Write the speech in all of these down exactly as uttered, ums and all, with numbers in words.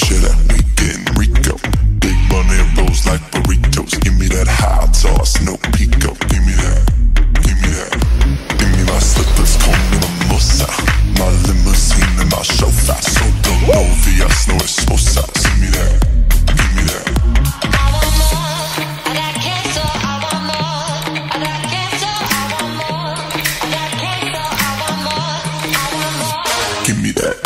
shit that we getting Rico. Big money rolls like burritos. Give me that high toss, no pico. Give me that, give me that. Give me my slippers, call me the Musa. My limousine and my chauffeur. So don't know Vias, no esposa. Give me that, give me that. I want more. I got cancer. I want more. I got cancer. I want more. I got cancer. I want more. I want more. Give me that.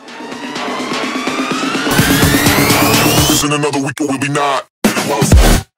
In another week it will be not.